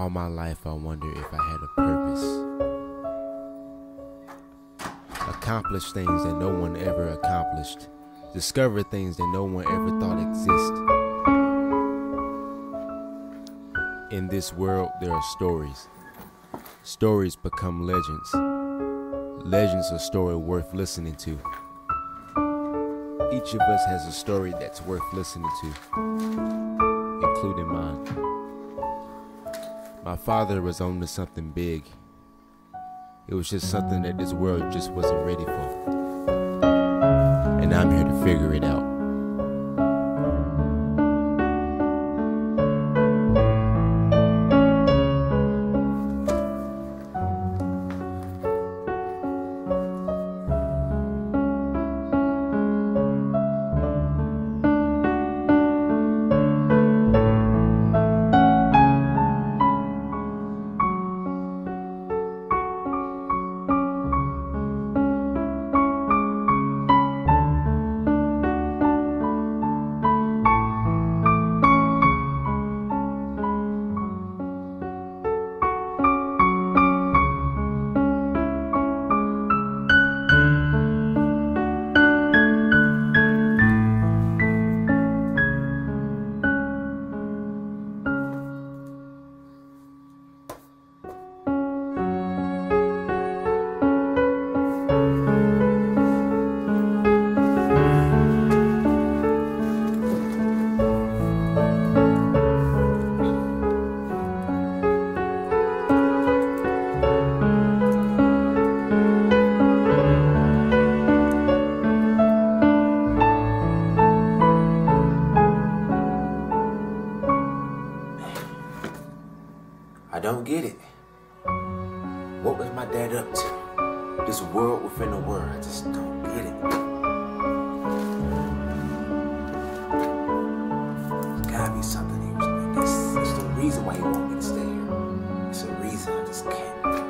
All my life I wonder if I had a purpose. Accomplish things that no one ever accomplished. Discover things that no one ever thought exist. In this world there are stories. Stories become legends. Legends are a story worth listening to. Each of us has a story that's worth listening to, including mine. My father was on to something big. It was just something that this world just wasn't ready for. And I'm here to figure it out. I don't get it. What was my dad up to? This world within a world, I just don't get it. There's gotta be something he was like. That's the reason why he wanted me to stay here. It's a reason I just can't think.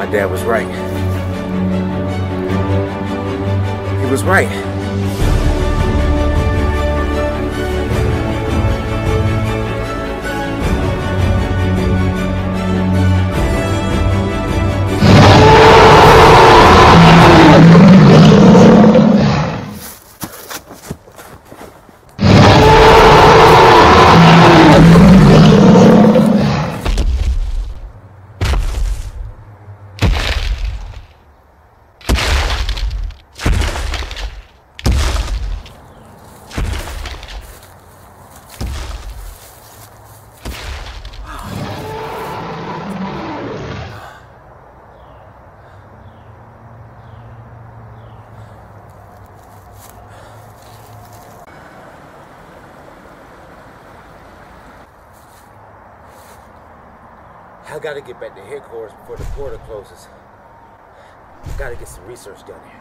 My dad was right. He was right. I gotta get back to headquarters before the portal closes. Gotta get some research done here.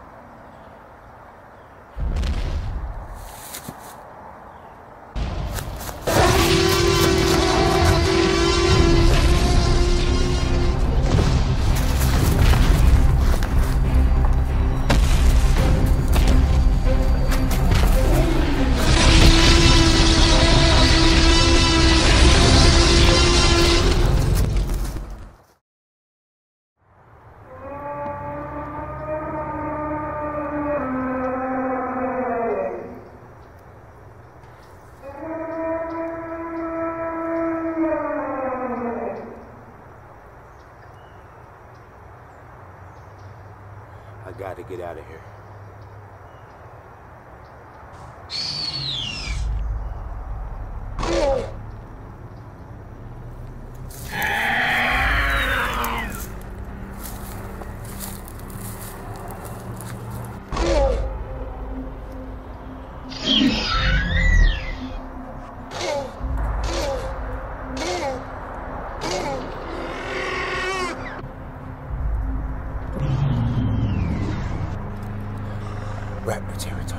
I gotta get out of here. Raptor territory.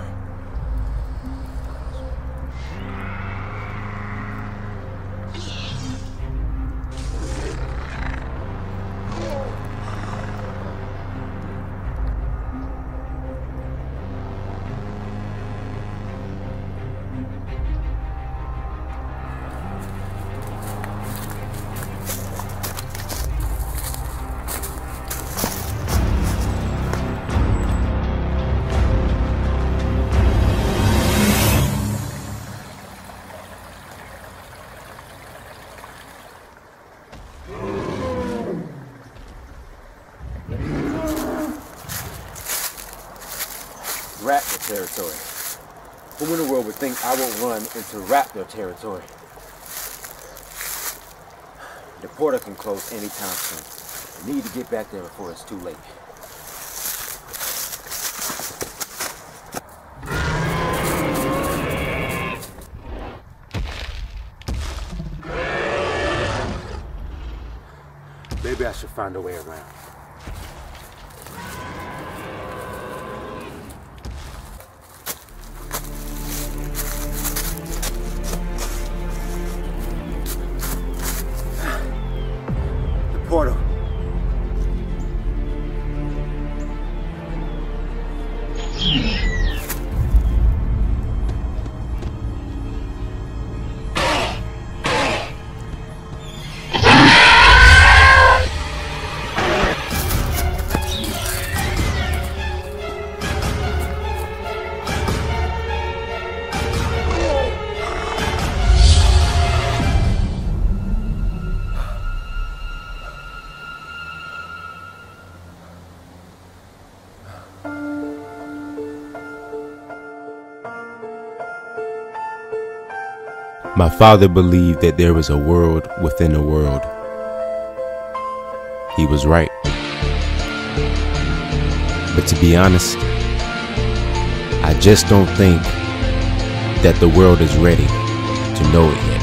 Raptor territory. Who in the world would think I would run into raptor territory? The portal can close anytime soon. I need to get back there before it's too late. Maybe I should find a way around. Portal. My father believed that there was a world within a world. He was right. But to be honest, I just don't think that the world is ready to know it yet.